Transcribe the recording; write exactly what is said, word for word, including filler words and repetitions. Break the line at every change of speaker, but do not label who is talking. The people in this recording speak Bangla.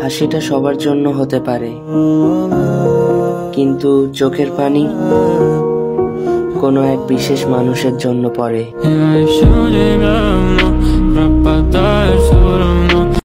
হাসিটা সবার জন্য হতে পারে, কিন্তু চোখের পানি কোনো এক বিশেষ মানুষের জন্য পড়ে।